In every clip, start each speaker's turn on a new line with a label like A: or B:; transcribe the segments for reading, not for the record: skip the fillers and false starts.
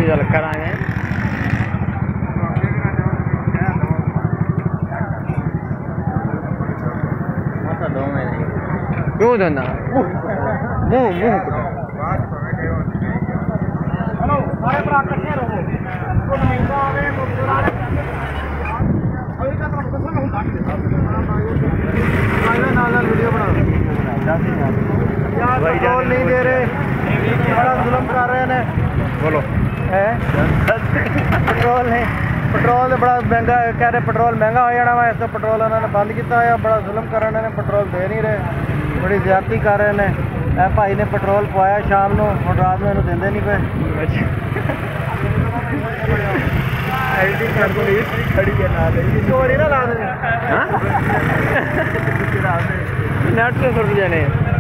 A: चल करा क्यों धंधा मुंह मुंह वीडियो बना पेट्रोल नहीं दे रहे, बड़ा जुल्म कर रहे हैं। बोलो है पेट्रोल नहीं, पेट्रोल बड़ा महंगा कह रहे, पेट्रोल महंगा हो जाना वा, इस तो पेट्रोल उन्होंने बंद किया है। बड़ा जुल्म कर रहे हैं, पेट्रोल दे नहीं रहे, बड़ी ज्यादती कर रहे हैं। ए भाई ने पेट्रोल पवाया शाम को, हम रात में इन्हें देंगे नहीं पे। नेट से सुट जाने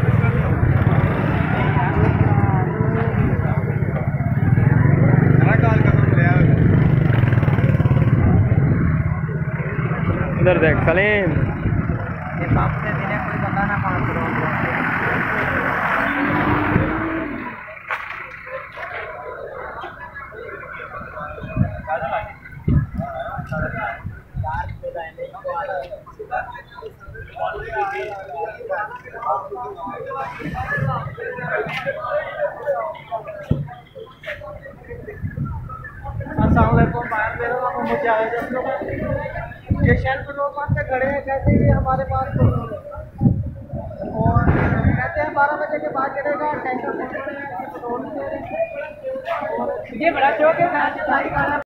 A: इधर देख सलीम
B: ये शहर पेट्रोल पंप पे खड़े हैं, कहते हैं कि हमारे पास पेट्रोल है और कहते हैं 12 बजे के बाद चलेगा। टैंकर पेट्रोल नहीं दे रहे, ये बड़ा चौक है।